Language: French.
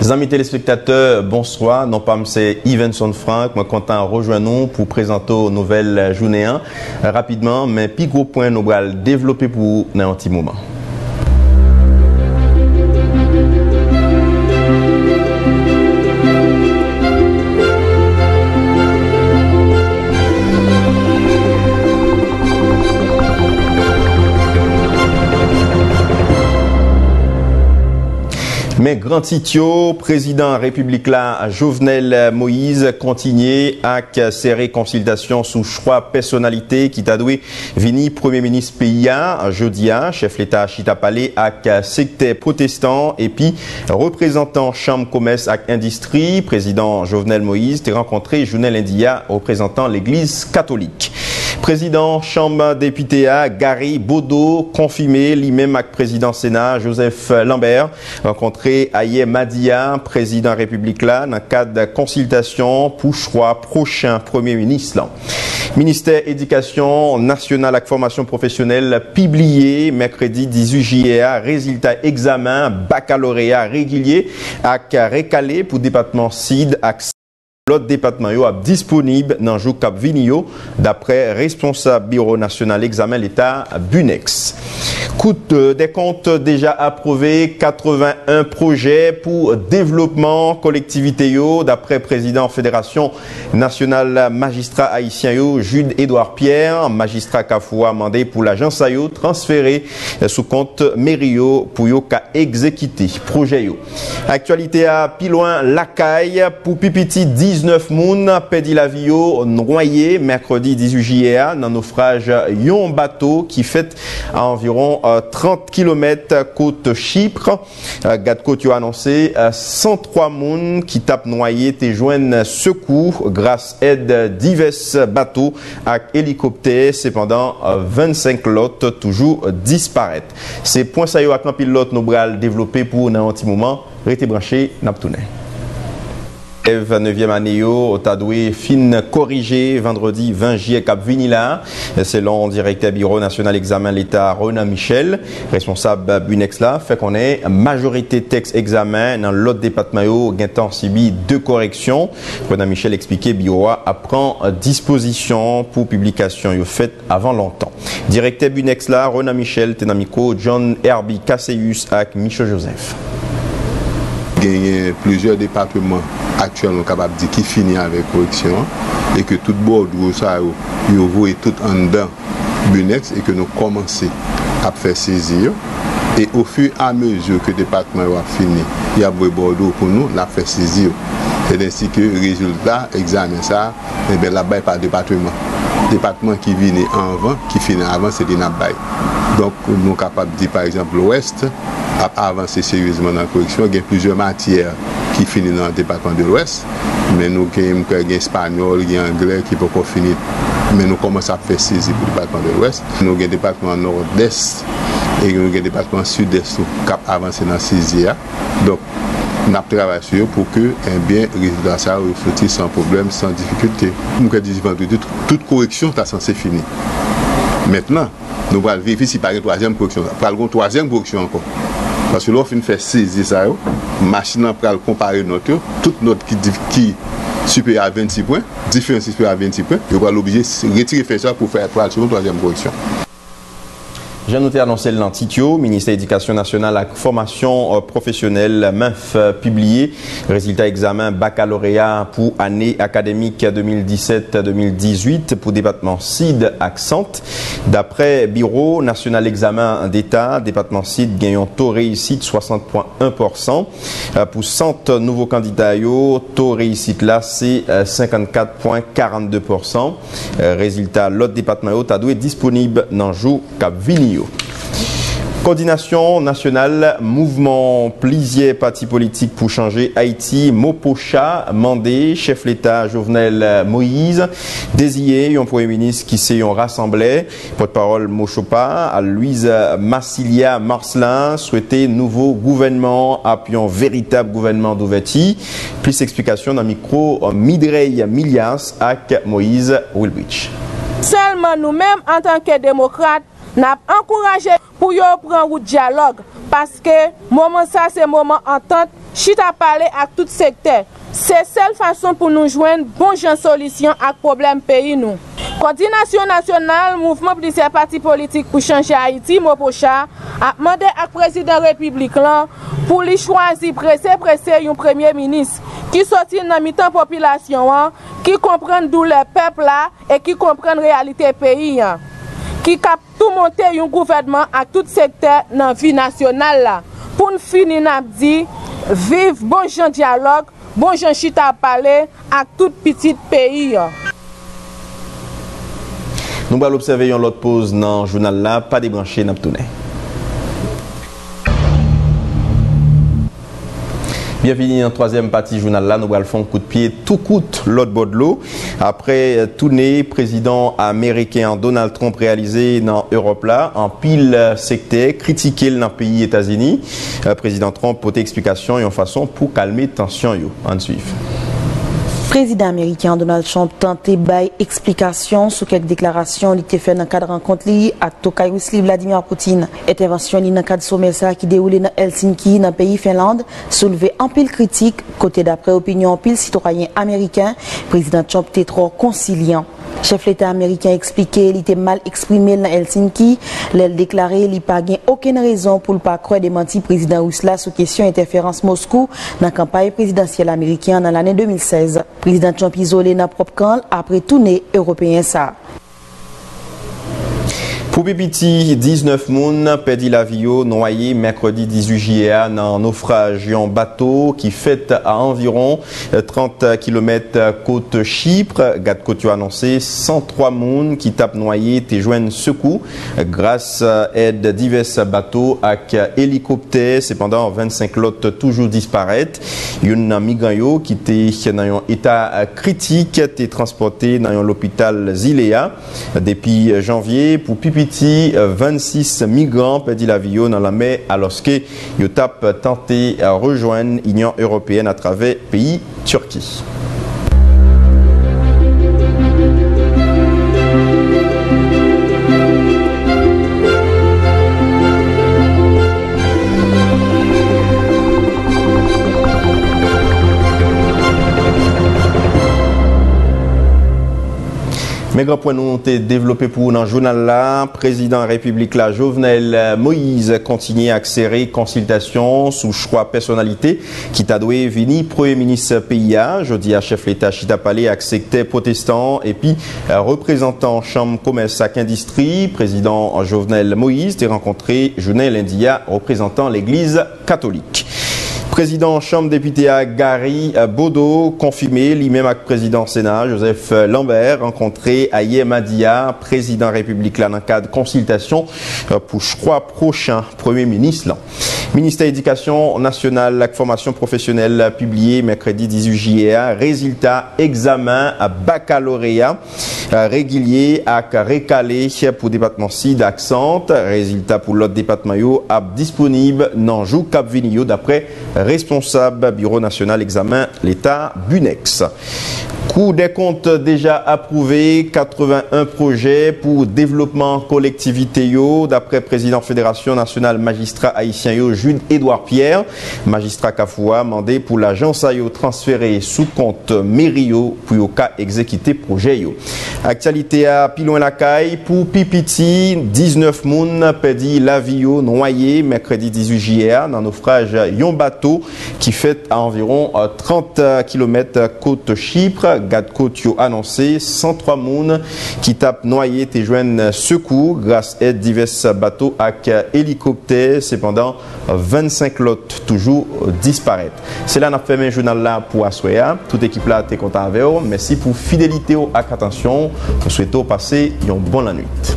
Amis téléspectateurs, bonsoir. Non pas c'est Ivenson Frank, moi content rejoindre nous pour présenter aux nouvelles journée rapidement, mais puis gros point nous allons développer pour un petit moment. Mais grand titio, président République là, Jovenel Moïse, continue avec ses consultations sous choix personnalité qui t'a doué vini Premier ministre PIA, jeudi, chef l'État Chita Palais avec secteur protestant et puis représentant Chambre Commerce et Industrie, président Jovenel Moïse, t'es rencontré Journal India représentant l'Église catholique. Président Chambre député Gary Bodo, confirmé, lui-même avec président Sénat Joseph Lambert, rencontré Aye Madia, président République là, dans le cadre de consultation pour choix prochain Premier ministre là. Ministère Éducation nationale et formation professionnelle publié mercredi 18 juillet, résultat examen baccalauréat régulier avec récalé pour département SID avec l'autre département est disponible dans le jour Cap Vinio d'après responsable bureau national examen l'État Bunex. Coût des comptes déjà approuvés, 81 projets pour développement collectivité d'après président Fédération nationale magistrat haïtien Jude Édouard Pierre, magistrat Kafoua mandé pour l'agence ayo transféré sous compte Mério pour yo ka exécuter projet yo. Actualité à plus loin Lacaille pour Pipiti 19 moun pedi la vie noyé mercredi 18 juillet dans naufrage yon bateau qui fait à environ 30 km côte Chypre. Gatcote a annoncé 103 moun qui tapent noyé te joignent secours grâce aide divers bateaux avec hélicoptère. Cependant 25 lots toujours disparaître. C'est point ça yo avec un pilote nous bral développer pour un petit moment. Restez branché Naptouné. 9e année, au Tadoué, fin corrigé vendredi 20 juillet Cap Vinila, selon directeur bureau national examen l'État Ronan Michel, responsable Bunex là, fait qu'on est majorité texte examen dans l'autre département, gagnant subi 2 corrections. Ronan Michel expliquait bureau apprend disposition pour publication faite avant longtemps. Directeur Bunex là, Ronan Michel, Tenamico, John Herbie Casseus avec Michel Joseph. Il y a plusieurs départements actuellement capables de dire qui finit avec correction et que tout Bordeaux ça vous voyez tout en dedans Bunex et que nous commençons à faire saisir et au fur et à mesure que le département va finir il y a Bordeaux pour nous la faire saisir c'est ainsi que le résultat examen ça et bien là-bas par département qui vient avant qui finit avant c'est des Nabaye donc nous sommes capables de dire par exemple l'Ouest a avancé sérieusement dans la correction. Il y a plusieurs matières qui finissent dans le département de l'Ouest, mais nous avons l'espagnol, l'anglais qui peut pas finir. Mais nous commençons à faire saisir pour le département de l'Ouest. Nous avons le département nord-est et nous avons le département sud-est qui a avancé dans la saisie. Donc, nous avons travaillé sur eux pour que le résultat ça ressorte sans problème, sans difficulté. Nous avons dit toute correction est censée finir. Maintenant, nous allons vérifier si par une troisième correction. Par une troisième correction encore. Parce que l'offre fait saisir ça, la machine va comparer notre, toute note qui supérieure à 26 points, différence supérieure à 26 points, et on va l'obliger de retirer faire ça pour faire la troisième correction. J'ai noté annoncé l'antitio, ministère de l'Éducation nationale et formation professionnelle, MEF publié, résultat examen baccalauréat pour année académique 2017-2018 pour département SID accent. D'après Bureau national examen d'État, département SID gagne un taux réussite 60,1%. Pour 100 nouveaux candidats, taux réussite là c'est 54,42%. Résultat, l'autre département est disponible dans le jour Cap Vini. Coordination nationale, mouvement plusieurs partis politiques pour changer Haïti, Mopocha, mandé, chef l'État Jovenel Moïse, désigné un Premier ministre qui s'est rassemblé, porte-parole Mochopa, à Louise Massilia Marcelin, souhaité nouveau gouvernement, appuyant véritable gouvernement d'ouverture. Plus explication dans le micro Midrey Milias avec Moïse Wilbridge. Seulement nous-mêmes en tant que démocrates, nous avons encouragé pour prendre un dialogue parce que moment ça c'est moment entente chita parler à tout secteur. C'est la seule façon pour nous joindre bon genre solution à problème pays nous. Coordination nationale, mouvement plusieurs partis politiques pour changer Haïti, Mopocha, a demandé à président République là pour lui choisir pressé un premier ministre qui sortit dans mi-temps population, qui comprend d'où le peuple là et qui comprend la réalité pays, qui cap tout monter un gouvernement à tout secteur dans la vie nationale là. Pour nous finir, nous dit vive bon gens dialogue, bon gens chita parler à tout petit pays. Nous allons observer une autre pause dans le journal là, pas débranché, n'a pas tourné. Bienvenue dans la troisième partie du journal là, nous allons faire un coup de pied tout coûte l'autre bord de l'eau. Après tournée, président américain Donald Trump réalisé dans l'Europe là, en pile secteur, critiqué dans le pays États-Unis. Président Trump porte explication et en façon pour calmer tension. En suivre. Président américain Donald Trump tenté bail explication sur quelques déclarations qui étaient faites dans le cadre de rencontre à Tokyo Vladimir Poutine. Intervention dans le cadre de sommet qui déroulé dans Helsinki, dans le pays Finlande, soulevé en pile critique, côté d'après opinion en pile citoyen américain. Président Trump était trop conciliant. Chef l'État américain expliqué qu'il était mal exprimé dans Helsinki. Il déclaré qu'il n'y a pas aucune raison pour ne pas croire démenti président russe là sur question interférence Moscou dans la campagne présidentielle américaine dans l'année 2016. Président Trump isolé dans propre camp après tournée européen ça. Pour Pipiti, 19 personnes perdu la vie noyé mercredi 18 juillet dans un naufrage en bateau qui fait à environ 30 km côte Chypre. Garde côte a annoncé 103 personnes qui tapent noyé te joignent secours grâce à aide divers bateaux avec hélicoptère. Cependant 25 autres toujours disparaître. Une migrant qui était dans un état critique était transporté dans l'hôpital Zilea depuis janvier. Pour Pipiti, 26 migrants perdent la vie dans la mer alors que ils ont tenté de rejoindre l'Union européenne à travers le pays Turquie. Mais grand point nous avons développé pour dans le journal là, président de la République là, Jovenel Moïse continue à accélérer consultation sous choix personnalité qui t'a doué venir premier ministre PIA, jeudi à chef l'État Chita Palais avec secteur protestant et puis représentant chambre commerce et industrie, président Jovenel Moïse t'est rencontré journée lundi représentant l'église catholique. Président Chambre député à Gary Bodo, confirmé, lui-même avec président Sénat, Joseph Lambert, rencontré à Madia, président République là dans le cadre de consultation pour choix prochain Premier ministre là. Ministère de l'Éducation nationale, la formation professionnelle publié mercredi 18 juillet, résultat examen à baccalauréat régulier à récalé pour département SID accent, résultat pour l'autre département yo disponible dans jour Cap Vinio d'après responsable bureau national examen l'État Bunex. Coût des comptes déjà approuvé, 81 projets pour développement collectivité yo, d'après président Fédération nationale magistrat haïtien yo, Jude Édouard Pierre, magistrat Kafoua, mandé pour l'agence yo transféré sous compte mairie yo pour yo ka exécuter projet yo. Actualité à Pilon la caille pour Pipiti, 19 moun perdu la vie yo noyé mercredi 18 juillet dans naufrage yon bateau qui fait à environ 30 km côte Chypre. Garde côte a annoncé 103 personnes qui tapent noyé et joignent secours grâce à divers bateaux avec hélicoptère. Cependant 25 autres toujours disparaissent. C'est là qu'on a fait un journal là pour Assoya. Toute équipe là est content avec vous. Merci pour fidélité et attention. Nous souhaitons passer une bonne nuit.